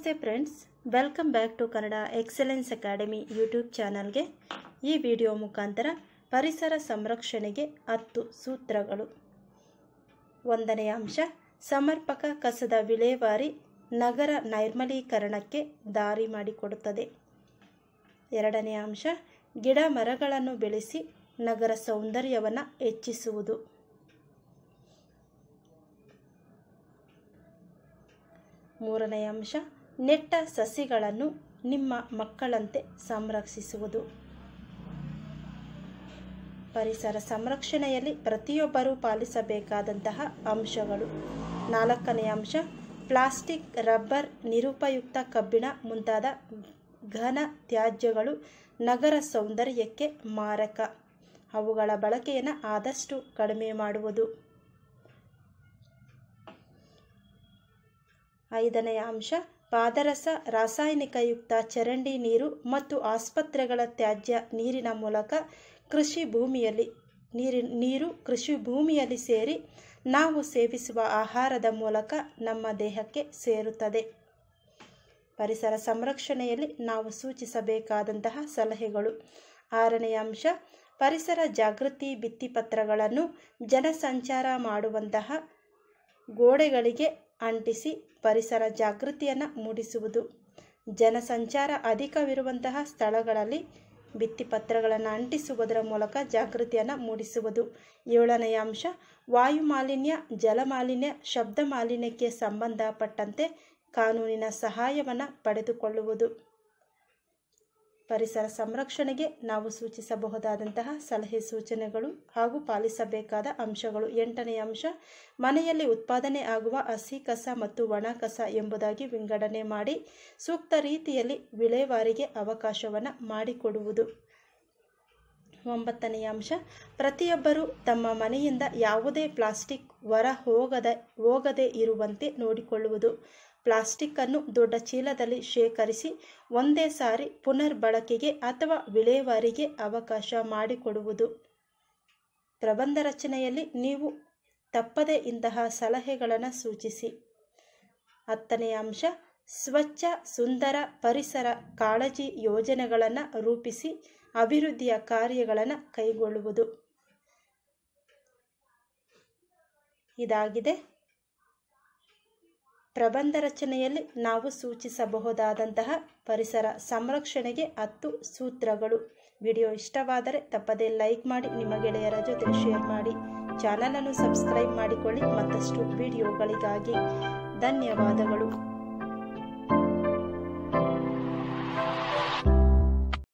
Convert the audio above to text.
ನಮಸ್ತೆ friends, welcome back to Kannada excellence academy YouTube ಚಾನಲ್ಗೆ. ಈ ವಿಡಿಯೋ ಮುಖಾಂತರ ಪರಿಸರ ಸಂರಕ್ಷಣೆಗೆ 10 ಸೂತ್ರಗಳು. 1ನೇ ಅಂಶ, ಸಮರ್ಪಕ ಕಸದ ವಿಲೇವಾರಿ ನಗರ ನೈರ್ಮಲೀಕರಣಕ್ಕೆ ದಾರಿ ಮಾಡಿಕೊಡುತ್ತದೆ. 2ನೇ ಅಂಶ, ಗಿಡ ಮರಗಳನ್ನು ಬೆಳೆಸಿ ನಗರ ಸೌಂದರ್ಯವನ್ನು ಹೆಚ್ಚಿಸುವುದು. 3ನೇ ಅಂಶ, ನೆಟ್ಟ ಸಸಿಗಳನ್ನು ನಿಮ್ಮ ಮಕ್ಕಳಂತೆ ಸಂರಕ್ಷಿಸುವುದು. ಪರಿಸರ ಸಂರಕ್ಷಣೆಯಲ್ಲಿ ಪ್ರತಿಯೊಬ್ಬರೂ ಪಾಲಿಸಬೇಕಾದಂತಹ ಅಂಶಗಳು. 4ನೇ ಅಂಶ, ಪ್ಲಾಸ್ಟಿಕ್, ರಬ್ಬರ್, ನಿರುಪಯುಕ್ತ ಕಬ್ಬಿಣ ಮುಂತಾದ ಘನ ತ್ಯಾಜ್ಯಗಳು ನಗರ ಸೌಂದರ್ಯಕ್ಕೆ ಮಾರಕ. ಅವುಗಳ ಬಳಕೆಯನ್ನು ಆದಷ್ಟು ಕಡಿಮೆ ಮಾಡುವುದು. 5ನೇ ಅಂಶ, ಪಾದರಸ, ರಾಸಾಯನಿಕಯುಕ್ತ ಚರಂಡಿ ನೀರು ಮತ್ತು ಆಸ್ಪತ್ರೆಗಳ ತ್ಯಾಜ್ಯ ನೀರಿನ ಮೂಲಕ ಕೃಷಿ ಭೂಮಿಯಲ್ಲಿ ಸೇರಿ ನಾವು ಸೇವಿಸುವ ಆಹಾರದ ಮೂಲಕ ನಮ್ಮ ದೇಹಕ್ಕೆ ಸೇರುತ್ತದೆ. ಪರಿಸರ ಸಂರಕ್ಷಣೆಯಲ್ಲಿ ನಾವು ಸೂಚಿಸಬೇಕಾದಂತಹ ಸಲಹೆಗಳು. 6ನೇ ಅಂಶ, ಪರಿಸರ ಜಾಗೃತಿ ಭಿತ್ತಿಪತ್ರಗಳನ್ನು ಜನಸಂಚಾರ ಮಾಡುವಂತಹ ಗೋಡೆಗಳಿಗೆ ಅಂಟಿಸಿ ಪರಿಸರ ಜಾಗೃತಿಯನ್ನು ಮೂಡಿಸುವುದು. ಜನಸಂಚಾರ ಅಧಿಕವಿರುವಂತಹ ಸ್ಥಳಗಳಲ್ಲಿ ಭಿತ್ತಿಪತ್ರಗಳನ್ನು ಅಂಟಿಸುವುದರ ಮೂಲಕ ಜಾಗೃತಿಯನ್ನು ಮೂಡಿಸುವುದು. 7ನೇ ಅಂಶ, ವಾಯು ಮಾಲಿನ್ಯ, ಜಲಮಾಲಿನ್ಯ, ಶಬ್ದ ಮಾಲಿನ್ಯಕ್ಕೆ ಸಂಬಂಧಪಟ್ಟಂತೆ ಕಾನೂನಿನ ಸಹಾಯವನ್ನು ಪಡೆದುಕೊಳ್ಳುವುದು. ಪರಿಸರ ಸಂರಕ್ಷಣೆಗೆ ನಾವು ಸೂಚಿಸಬಹುದಾದಂತಹ ಸಲಹೆ ಸೂಚನೆಗಳು ಹಾಗೂ ಪಾಲಿಸಬೇಕಾದ ಅಂಶಗಳು. 8ನೇ ಅಂಶ, ಮನೆಯಲ್ಲಿ ಉತ್ಪಾದನೆ ಆಗುವ ಹಸಿ ಕಸ ಮತ್ತು ಒಣ ಕಸ ಎಂಬುದಾಗಿ ವಿಂಗಡಣೆ ಮಾಡಿ ಸೂಕ್ತ ರೀತಿಯಲ್ಲಿ ವಿಲೇವಾರಿಗೆ ಅವಕಾಶವನ್ನು ಮಾಡಿಕೊಡುವುದು. 9ನೇ ಅಂಶ, ಪ್ರತಿಯೊಬ್ಬರೂ ತಮ್ಮ ಮನೆಯಿಂದ ಯಾವುದೇ ಪ್ಲಾಸ್ಟಿಕ್ ಹೊರ ಹೋಗದೆ ಇರುವಂತೆ ನೋಡಿಕೊಳ್ಳುವುದು. ಪ್ಲಾಸ್ಟಿಕ್ ಅನ್ನು ದೊಡ್ಡ ಚೀಲದಲ್ಲಿ ಶೇಖರಿಸಿ ಒಂದೇ ಸಾರಿ ಪುನರ್ಬಳಕೆಗೆ ಅಥವಾ ವಿಲೇವಾರಿಗೆ ಅವಕಾಶ ಮಾಡಿಕೊಡುವುದು. ಪ್ರಬಂಧ ರಚನೆಯಲ್ಲಿ ನೀವು ತಪ್ಪದೆ ಇಂತಹ ಸಲಹೆಗಳನ್ನು ಸೂಚಿಸಿ. 10ನೇ ಅಂಶ, ಸ್ವಚ್ಛ ಸುಂದರ ಪರಿಸರ ಕಾಳಜಿ ಯೋಜನೆಗಳನ್ನು ರೂಪಿಸಿ ಅಭಿವೃದ್ಧಿಯ ಕಾರ್ಯಗಳನ್ನು ಕೈಗೊಳ್ಳುವುದು. ಇದಾಗಿದೆ ಪ್ರಬಂಧ ರಚನೆಯಲ್ಲಿ ನಾವು ಸೂಚಿಸಬಹುದಾದಂತಹ ಪರಿಸರ ಸಂರಕ್ಷಣೆಗೆ 10 ಸೂತ್ರಗಳು. ವಿಡಿಯೋ ಇಷ್ಟವಾದರೆ ತಪ್ಪದೇ ಲೈಕ್ ಮಾಡಿ, ನಿಮ್ಮ ಗೆಳೆಯರ ಜೊತೆ ಶೇರ್ ಮಾಡಿ. ಚಾನಲನ್ನು ಸಬ್ಸ್ಕ್ರೈಬ್ ಮಾಡಿಕೊಳ್ಳಿ. ಮತ್ತಷ್ಟು ವಿಡಿಯೋಗಳಿಗಾಗಿ ಧನ್ಯವಾದಗಳು.